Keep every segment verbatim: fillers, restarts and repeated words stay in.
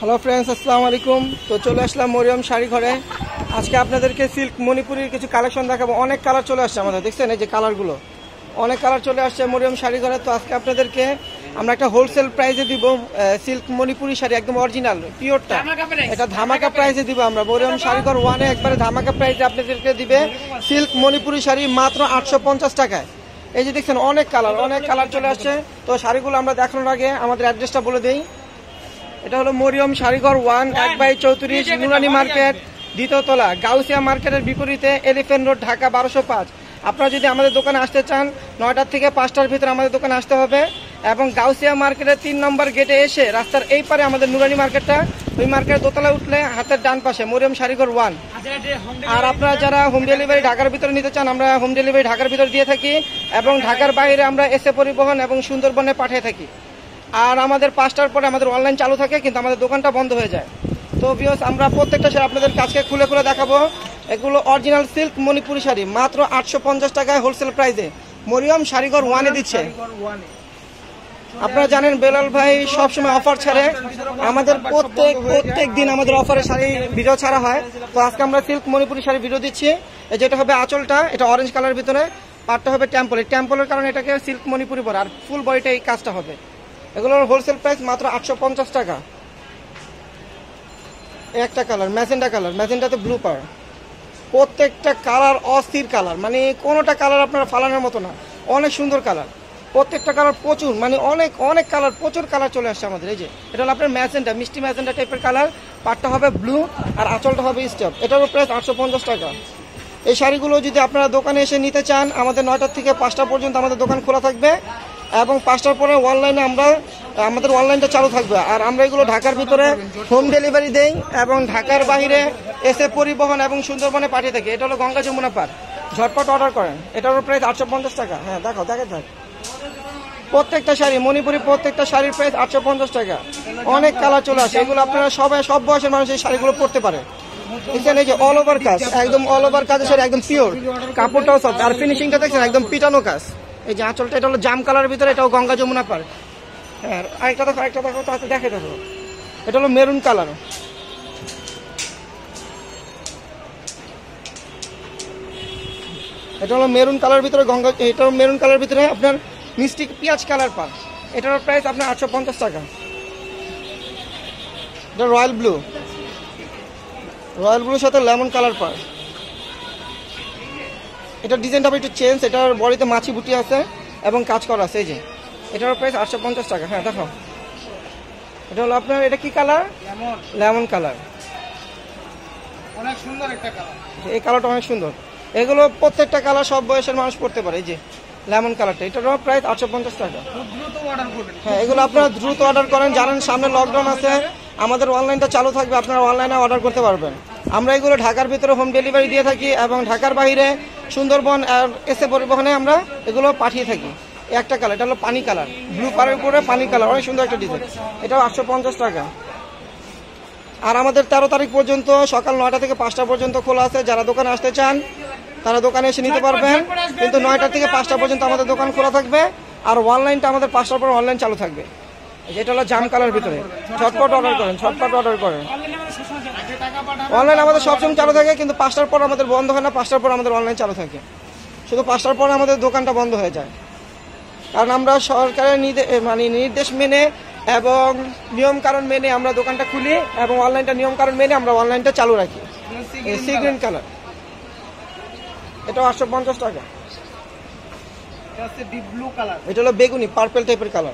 Hello friends, আসসালামু আলাইকুম। তো চলে আসলাম মরিয়ম শাড়ি ঘরে। আজকে আপনাদেরকে সিল্ক মণিপুরির কিছু কালেকশন দেখাবো। অনেক কালার চলে আসছে আমাদের, দেখছেন এই যে কালারগুলো, অনেক কালার চলে আসছে মরিয়ম শাড়ি ঘরে। তো আজকে আপনাদেরকে আমরা একটা হোলসেল প্রাইসে দিব সিল্ক মণিপুরি শাড়ি, একদম অরিজিনাল পিওরটা, এটা ধামাকা প্রাইসে দিব আমরা। মরিয়ম শাড়ি ঘর ওয়ানে একবারে ধামাকা প্রাইসে আপনাদেরকে দিবে সিল্ক মণিপুরি শাড়ি মাত্র আটশো পঞ্চাশ টাকায়। এই যে দেখছেন অনেক কালার, অনেক কালার চলে আসছে। তো শাড়িগুলো আমরা দেখানোর আগে আমাদের অ্যাড্রেসটা বলে দিই। এটা হলো মরিয়ম শাড়িঘর ওয়ান, এক বাই চৌত্রিশ, নুরানি মার্কেট, দ্বিতীয় তলা, গাউসিয়া মার্কেটের বিপরীতে, এলিফেন্ট রোড, ঢাকা বারোশো পাঁচ। আপনারা যদি আমাদের দোকানে আসতে চান নয়টার থেকে পাঁচটার ভিতরে আমাদের দোকানে আসতে হবে। এবং গাউসিয়া মার্কেটের তিন নম্বর গেটে এসে রাস্তার এই পারে আমাদের নুরানি মার্কেটটা, ওই মার্কেটের দোতলায় উঠলে হাতের ডান পাশে মরিয়ম শাড়িঘর ওয়ান। আর আপনারা যারা হোম ডেলিভারি ঢাকার ভিতরে নিতে চান, আমরা হোম ডেলিভারি ঢাকার ভিতরে দিয়ে থাকি এবং ঢাকার বাইরে আমরা এসে পরিবহন এবং সুন্দরবনে পাঠিয়ে থাকি। আর আমাদের পাঁচটার পরে আমাদের অনলাইন চালু থাকে, কিন্তু আমাদের দোকানটা বন্ধ হয়ে যায়। তো ভিউয়ার্স, আমরা প্রত্যেকটা শাড়ি আপনাদের কাছে খুলে খুলে দেখাবো। এগুলো অরিজিনাল সিল্ক মণিপুরি শাড়ি মাত্র আটশো পঞ্চাশ টাকায় হোলসেল প্রাইসে মরিয়ম শাড়িঘর ওয়ানে দিচ্ছে। আপনারা জানেন বেলাল ভাই সবসময় অফার ছাড়ে, আমাদের প্রত্যেক প্রত্যেক দিন আমাদের অফারে শাড়ি ভিডিও ছাড়া হয়। তো আজকে আমরা সিল্ক মণিপুরি শাড়ি ভিডিও দিচ্ছি। যেটা হবে আঁচলটা, এটা অরেঞ্জ কালার ভিতরে, পাটটা হবে টেম্পল। এই টেম্পলের কারণে এটাকে সিল্ক মণিপুরি পরে, আর ফুল বডিটা এই কাজটা হবে। এগুলোর হোলসেল প্রাইস মাত্র আটশো পঞ্চাশ টাকা। একটা কালার ম্যাজেন্টা কালার, ম্যাজেন্টাতে ব্লু পার, প্রত্যেকটা কালার অস্থির কালার, মানে কোনোটা কালার আপনারা ফালানোর মতো না, অনেক সুন্দর কালার। প্রত্যেকটা কালার প্রচুর, মানে অনেক অনেক কালার, প্রচুর কালার চলে আসছে আমাদের। এই যে এটা হলো আপনার ম্যাজেন্টা, মিষ্টি ম্যাজেন্টা টাইপের কালার, পাটটা হবে ব্লু আর আঁচলটা হবে স্টেপ। এটারও প্রাইস আটশো পঞ্চাশ টাকা। এই শাড়িগুলো যদি আপনারা দোকানে এসে নিতে চান, আমাদের নয়টার থেকে পাঁচটা পর্যন্ত আমাদের দোকান খোলা থাকবে এবং পাঁচটার পরে অনলাইনে আমরা আমাদের অনলাইনটা চালু থাকবে। আর আমরা এগুলো ঢাকার ভিতরে হোম ডেলিভারি দেই এবং ঢাকার বাইরে এসে পরিবহন এবং সুন্দরবনে পাঠিয়ে থাকি। এটা হলো গঙ্গা যমুনা পার, ঝটপট অর্ডার করেন। এটারও প্রাইস আটশো পঞ্চাশ টাকা। হ্যাঁ দেখো, দেখে থাক প্রত্যেকটা শাড়ি মণিপুরি, প্রত্যেকটা শাড়ির প্রাইস আটশো পঞ্চাশ টাকা। অনেক কালার চলে আসে, এগুলো আপনারা সবাই সব বয়সের মানুষ এই শাড়িগুলো পরতে পারে। এখানে এই যে অল ওভার কাজ, একদম অল ওভার কাজের শাড়ি, একদম পিওর, কাপড়টাও সফট আর ফিনিশিংটা দেখছেন একদম পিটানো কাজ। এই যে আঁচলটা, এটা হলো জাম কালারের ভিতরে, এটাও গঙ্গা যমুনা পার। হ্যাঁ আরেকটা দেখো, আরেকটা দেখো, তাতে দেখে দেখো, এটা হলো মেরুন কালার। এটা হলো মেরুন কালার ভিতরে গঙ্গা, এটা মেরুন কালার ভিতরে আপনার মিষ্টি পেঁয়াজ কালার পার। এটার প্রাইস আপনার আটশো পঞ্চাশ টাকা। এটা রয়্যাল ব্লু, রয়্যাল ব্লুর সাথে লেমন কালার পার। এটা ডিজাইনটা একটু চেঞ্জ, এটার বডিতে মাছি বুটি আছে এবং কাজ করা আছে। এই যে এটার প্রাইস আটশো পঞ্চাশ টাকা। হ্যাঁ দেখো, এটা হলো আপনার, এটা কি কালার? লেমন কালার, অনেক সুন্দর একটা কালার। এই কালারটা অনেক সুন্দর। এগুলো প্রত্যেকটা কালার সব বয়সের মানুষ পড়তে পারে। এই যে লেমন কালারটা, এটারও প্রাইস আটশো পঞ্চাশ টাকা। হ্যাঁ এগুলো আপনারা দ্রুত অর্ডার করেন, জানেন সামনে লকডাউন আছে, আমাদের অনলাইনটা চালু থাকবে, আপনারা অনলাইনে অর্ডার করতে পারবেন। আমরা এগুলো ঢাকার ভিতরে হোম ডেলিভারি দিয়ে থাকি এবং ঢাকার বাইরে সুন্দরবন আর এসে পরিবহনে আমরা এগুলো পাঠিয়ে থাকি। একটা কালার, এটা হলো পানি কালার, ব্লু পাড়ের উপরে পানি কালার, অনেক সুন্দর একটা ডিজাইন। এটাও আটশো পঞ্চাশ টাকা। আর আমাদের তেরো তারিখ পর্যন্ত সকাল নয়টা থেকে পাঁচটা পর্যন্ত খোলা আছে। যারা দোকানে আসতে চান তারা দোকানে এসে নিতে পারবেন, কিন্তু নয়টা থেকে পাঁচটা পর্যন্ত আমাদের দোকান খোলা থাকবে। আর অনলাইনটা আমাদের পাঁচটার পর অনলাইন চালু থাকবে। যেটা হলো জাম কালার ভিতরে, ঝটপট অর্ডার করেন, ঝটপট অর্ডার করেন। অনলাইন আমাদের সবসময় চালু থাকে, কিন্তু পাঁচটার পর আমাদের বন্ধ হয় না, পাঁচটার পর আমাদের অনলাইন চালু থাকে। শুধু পাঁচটার পর আমাদের দোকানটা বন্ধ হয়ে যায়, কারণ আমরা সরকারের মানে নির্দেশ মেনে এবং নিয়ম কারণ মেনে আমরা দোকানটা খুলি এবং অনলাইনটা নিয়ম কারণ মেনে আমরা অনলাইনটা চালু রাখি। সি গ্রিন কালার, এটাও আটশো পঞ্চাশ টাকা। এটা হলো বেগুনি পার্পেল টাইপের কালার।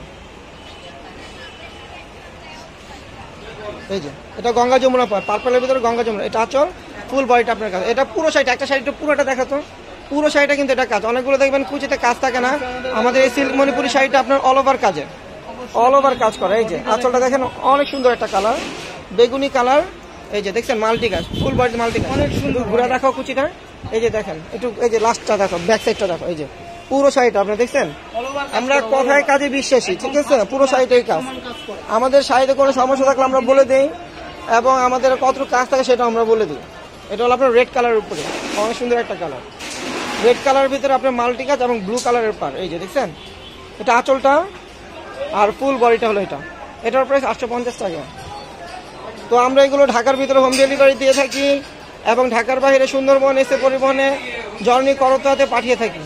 এই যে এটা গঙ্গা যমুনা পার, পার্পেলের ভিতরে গঙ্গা যমুনা। এটা আঁচল, ফুল বডিটা আপনার কাছে। এটা পুরো শাড়িটা, একটা শাড়িটা পুরোটা দেখাতো, পুরো শাড়িটা কিন্তু এটা কাজ। অনেকগুলো দেখবেন কুচিতে কাজ থাকে না, আমাদের এই সিল্ক মণিপুরি শাড়িটা আপনার অল ওভার কাজে, অল ওভার কাজ করে। এই যে আঁচলটা দেখেন অনেক সুন্দর একটা কালার, বেগুনি কালার। এই যে দেখছেন মাল্টি কাজ, ফুল বডি মাল্টি কাজ, অনেক সুন্দর। ঘুরে দেখো কুচিটা, এই যে দেখেন একটু, এই যে লাস্টটা দেখো, ব্যাক সাইডটা দেখো। এই যে পুরো শাড়িটা আপনি দেখছেন, আমরা কথায় কাজে বিশ্বাসী, ঠিক আছে? পুরো শাড়িটাই কাজ। আমাদের শাড়িতে কোনো সমস্যা থাকলে আমরা বলে দিই এবং আমাদের কতটুকু কাজ থাকে সেটা আমরা বলে দিই। এটা হলো আপনার রেড কালারের উপরে, অনেক সুন্দর একটা কালার। রেড কালারের ভিতরে আপনার মাল্টি কাজ এবং ব্লু কালারের পার। এই যে দেখছেন, এটা আঁচলটা আর ফুল বডিটা হলো এটা। এটার প্রাইস আটশো পঞ্চাশ টাকা। তো আমরা এগুলো ঢাকার ভিতরে হোম ডেলিভারি দিয়ে থাকি এবং ঢাকার বাইরে সুন্দরবন এসে পরিবহনে জর্নি করতাতে পাঠিয়ে থাকি।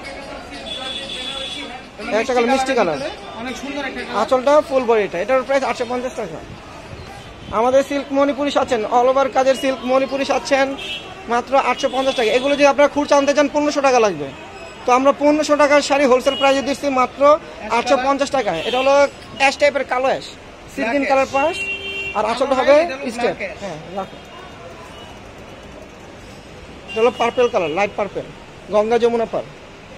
একটা কালার মিষ্টি কালার, আঁচলটা ফুল বডিটা, এটার প্রাইস আটশো পঞ্চাশ টাকা। আমাদের সিল্ক মণিপুরি সাচ্ছেন, অল ওভার কাজের সিল্ক মণিপুরি সাচ্ছেন মাত্র আটশো পঞ্চাশ টাকা। এগুলো যদি আপনারা খুচরা আনতে চান পনেরোশো টাকা লাগবে, তো আমরা পনেরোশো টাকার শাড়ি হোলসেল প্রাইসে দিচ্ছি মাত্র আটশো পঞ্চাশ টাকায়। এটা হলো অ্যাশ টাইপের কালো অ্যাশ, সিল্কিন কালার পাশ, আর আঁচলটা হবে স্টেপ। হ্যাঁ রাখো, এটা হলো purple colour, light purple, Ganga Jamuna পার।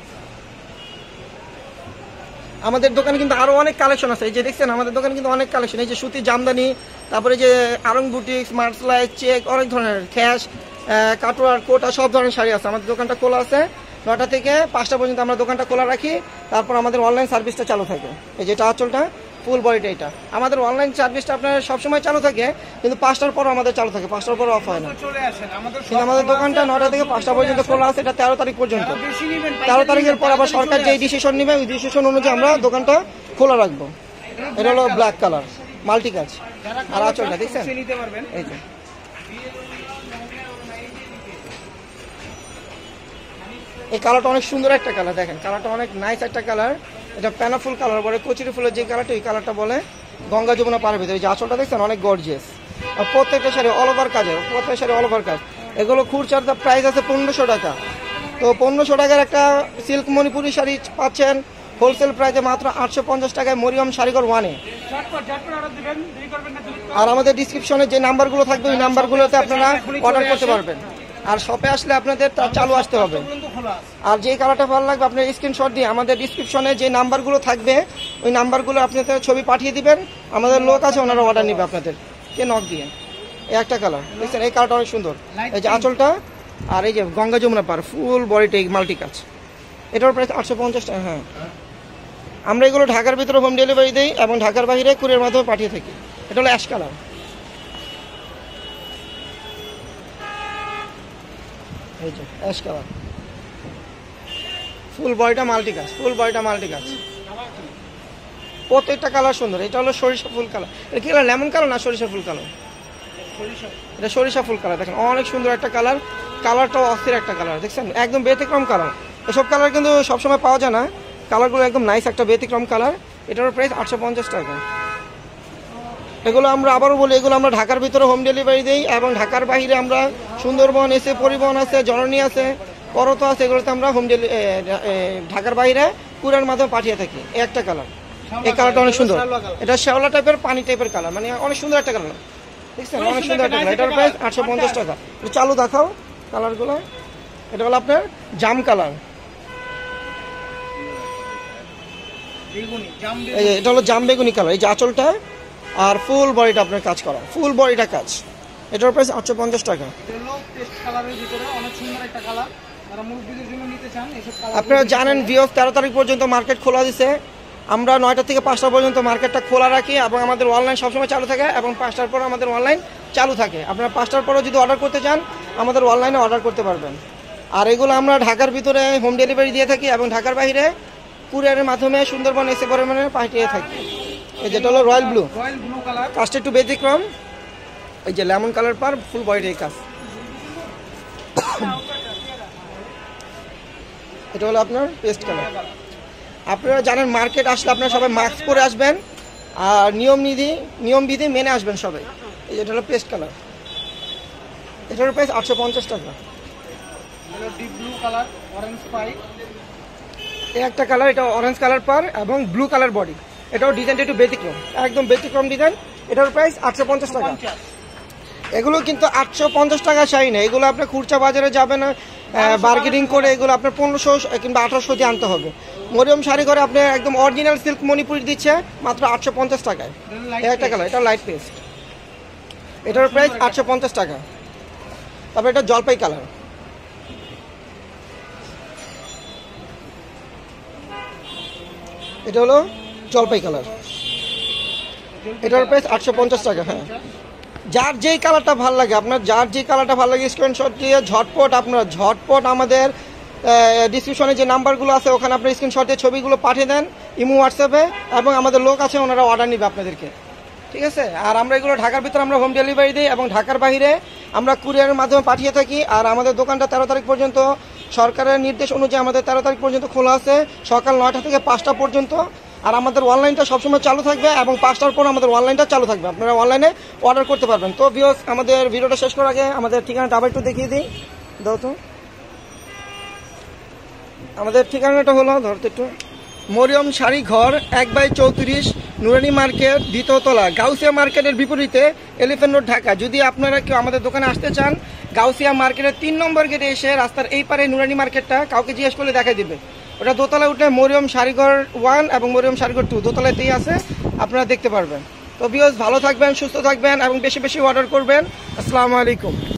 আমাদের দোকানে কিন্তু আরো অনেক কালেকশন আছে, এই যে দেখছেন আমাদের দোকানে কিন্তু অনেক কালেকশন, এই যে সুতি জামদানি, তারপরে যে আরং বুটিক্স, মার্সলাই, চেক, অনেক ধরনের খ্যাস, কাটোয়ার, কোটা, সব ধরনের শাড়ি আছে। আমাদের দোকানটা খোলা আছে নটা থেকে পাঁচটা পর্যন্ত, আমরা দোকানটা খোলা রাখি। তারপর আমাদের অনলাইন সার্ভিসটা চালু থাকে। এই যেটা আঁচলটা ফুল বডিটা, এটা আমাদের অনলাইন সার্ভিসটা আপনার সবসময় চালু থাকে, কিন্তু পাঁচটার পরও আমাদের চালু থাকে, পাঁচটার পরও অফ হয় না। কিন্তু আমাদের দোকানটা নটা থেকে পাঁচটা পর্যন্ত খোলা আছে, এটা তেরো তারিখ পর্যন্ত। তেরো তারিখের পর আবার সরকার যে ডিসিশন নেবে ওই ডিসিশন অনুযায়ী আমরা দোকানটা খোলা রাখবো। এটা হলো ব্ল্যাক কালার মাল্টি কাজ, আর আঁচলটা দেখছেন এই যে। এই কালারটা অনেক সুন্দর একটা কালার, দেখেন কালারটা অনেক নাইস একটা কালার। এটা প্যানাফুল কালার বলে, কচুরি ফুলের যে কালারটা ওই কালারটা বলে, গঙ্গা যমুনা পার ভিতরে। এই যে আঁচলটা দেখছেন অনেক গর্জিয়াস, আর প্রত্যেকটা শাড়ি অল ওভার কাজের, প্রত্যেকটা শাড়ি অল ওভার কাজ। এগুলো খুচরার প্রাইস আছে পনেরোশো টাকা। তো পনেরোশো টাকার একটা সিল্ক মণিপুরি শাড়ি পাচ্ছেন হোলসেল প্রাইসে মাত্র আটশো পঞ্চাশ টাকায় মরিয়ম শাড়িঘর ওয়ানে। আর আমাদের ডিসক্রিপশনে যে নাম্বারগুলো থাকবে ওই নাম্বারগুলোতে আপনারা অর্ডার করতে পারবেন। আর শপে আসলে আপনাদের তার চালু আসতে হবে। আর যে কালারটা ভালো লাগবে আপনার স্ক্রিনশট দিয়ে আমাদের ডিসক্রিপশনে যে নাম্বারগুলো থাকবে ওই নাম্বারগুলো আপনাদের ছবি পাঠিয়ে দিবেন, আমাদের লোক আছে ওনারা অর্ডার নেবে আপনাদের কে নক দিয়ে। এই একটা কালার দেখছেন, এই কালারটা অনেক সুন্দর, এই যে আঁচলটা, আর এই যে গঙ্গা যমুনা পার ফুল বডিটা মাল্টি কাজ। এটার প্রাইস আটশো পঞ্চাশ টাকা। হ্যাঁ, আমরা এগুলো ঢাকার ভিতরে হোম ডেলিভারি দিই এবং ঢাকার বাইরে কুরিয়ার মাধ্যমে পাঠিয়ে থাকি। এটা হলো অ্যাশ কালার, এই যে অ্যাশ কালার, ফুল বডিটা মাল্টি কাজ, ফুল বডিটা মাল্টি কাজ, প্রত্যেকটা কালার সুন্দর। এটা হলো সরিষা ফুল কালার, এটা কি কালার, লেমন কালার না সরিষা ফুল কালার? এটা সরিষা ফুল কালার, দেখেন অনেক সুন্দর একটা কালার, কালারটাও অস্থির একটা কালার, দেখছেন একদম ব্যতিক্রম কালার। এসব কালার কিন্তু সবসময় পাওয়া যায় না, কালারগুলো একদম নাইস একটা ব্যতিক্রম কালার। এটার প্রাইস আটশো পঞ্চাশ টাকা। এগুলো আমরা আবারও বলি, এগুলো আমরা ঢাকার ভিতরে হোম ডেলিভারি দিই এবং ঢাকার বাইরে আমরা সুন্দরবন এসে পরিবহন আছে, জননী আছে, করতো আছে, এগুলোতে আমরা হোম ডেলি ঢাকার বাইরে কুরিয়ার মাধ্যমে পাঠিয়ে থাকি। এই একটা কালার, এই কালারটা অনেক সুন্দর, এটা শ্যাওলা টাইপের পানি টাইপের কালার, মানে অনেক সুন্দর একটা কালার, দেখছেন অনেক সুন্দর একটা কালার। এটার প্রাইস আটশো পঞ্চাশ টাকা। চালু দেখাও কালারগুলো। এটা হলো আপনার জাম কালার, এটা হলো জাম বেগুনি কালার। এই যে আঁচলটা আর ফুল বডিটা আপনার কাজ করা, ফুল বডিটা কাজ। এটার প্রাইস আটশো পঞ্চাশ টাকা। আপনারা জানেন ভিওস তেরো তারিখ পর্যন্ত মার্কেট খোলা দিছে। আমরা নয়টা থেকে পাঁচটা পর্যন্ত মার্কেটটা খোলা রাখি এবং আমাদের অনলাইন সবসময় চালু থাকে এবং পাঁচটার পর আমাদের অনলাইন চালু থাকে। আপনারা পাঁচটার পরেও যদি অর্ডার করতে চান আমাদের অনলাইনে অর্ডার করতে পারবেন। আর এগুলো আমরা ঢাকার ভিতরে হোম ডেলিভারি দিয়ে থাকি এবং ঢাকার বাইরে কুরিয়ারের মাধ্যমে সুন্দরবন এসে পরিমাণে পাঠিয়ে থাকি। এই যেটা হলো রয়্যাল ব্লু, কাজটা একটু ব্যতিক্রম, এই যে লেমন কালার পার ফুল বডির কাজ। এটা হলো আপনার পেস্ট কালার। আপনারা জানেন মার্কেট আসলে আপনারা সবাই মাস্ক পরে আসবেন আর নিয়ম নীতি নিয়ম বিধি মেনে আসবেন সবাই। এই যেটা হলো পেস্ট কালার, এটার প্রাইস আটশো পঞ্চাশ টাকা। এই একটা কালার, এটা অরেঞ্জ কালার পার এবং ব্লু কালার বডি। এটাও ডিজাইনটা একটু ব্যতিক্রম, একদম ব্যতিক্রম ডিজাইন। এটার প্রাইস আটশো পঞ্চাশ টাকা। এগুলো কিন্তু আটশো পঞ্চাশ টাকা শাড়ি না, এগুলো আপনার খুচরা বাজারে যাবেন বার্গেনিং করে এগুলো আপনার পনেরোশো কিংবা আঠারোশো দিয়ে আনতে হবে। মরিয়ম শাড়ি করে আপনার একদম অরিজিনাল সিল্ক মণিপুরি দিচ্ছে মাত্র আটশো পঞ্চাশ টাকায়। এই একটা কালার, এটা লাইট পেস্ট, এটার প্রাইস আটশো পঞ্চাশ টাকা। তারপরে এটা জলপাই কালার, এটা হলো জলপাই কালার, এটার প্রাইস আটশো পঞ্চাশ টাকা। হ্যাঁ, যার যেই কালারটা ভালো লাগে, আপনার যার যেই কালারটা ভালো লাগে স্ক্রিনশট দিয়ে ঝটপট আপনার ঝটপট আমাদের ডিসক্রিপশনে যে নাম্বারগুলো আছে ওখানে আপনার স্ক্রিনশট দিয়ে ছবিগুলো পাঠিয়ে দেন ইমো হোয়াটসঅ্যাপে, এবং আমাদের লোক আছে ওনারা অর্ডার নেবে আপনাদেরকে। ঠিক আছে। আর আমরা এগুলো ঢাকার ভিতরে আমরা হোম ডেলিভারি দিই এবং ঢাকার বাইরে আমরা কুরিয়ারের মাধ্যমে পাঠিয়ে থাকি। আর আমাদের দোকানটা তেরো তারিখ পর্যন্ত সরকারের নির্দেশ অনুযায়ী আমাদের তেরো তারিখ পর্যন্ত খোলা আছে, সকাল নয়টা থেকে পাঁচটা পর্যন্ত। আর আমাদের অনলাইনটা সবসময় চালু থাকবে এবং পাঁচটার পর আমাদের অনলাইনটা চালু থাকবে, আপনারা অনলাইনে অর্ডার করতে পারবেন। তো ভিউয়ার্স, আমাদের ভিডিওটা শেষ করার আগে আমাদের ঠিকানাটা আবার একটু দেখিয়ে দিই, দাও তো। আমাদের ঠিকানাটা হলো ধরতে একটু, মরিয়ম শাড়ি ঘর এক বাই চৌত্রিশ, নুরানি মার্কেট, দ্বিতীয় তলা, গাউসিয়া মার্কেটের বিপরীতে, এলিফ্যান্ট রোড, ঢাকা। যদি আপনারা কেউ আমাদের দোকানে আসতে চান, গাউসিয়া মার্কেটের তিন নম্বর গেটে এসে রাস্তার এই পারে নুরানি মার্কেটটা কাউকে জিজ্ঞেস করলে দেখাই দিবে। ওটা দোতলায় উঠে মরিয়ম শাড়িঘর ওয়ান এবং মরিয়ম শাড়িঘর টু দোতলাতেই আছে, আপনারা দেখতে পারবেন। তো ভিউয়ার্স, ভালো থাকবেন, সুস্থ থাকবেন এবং বেশি বেশি অর্ডার করবেন। আসসালামু আলাইকুম।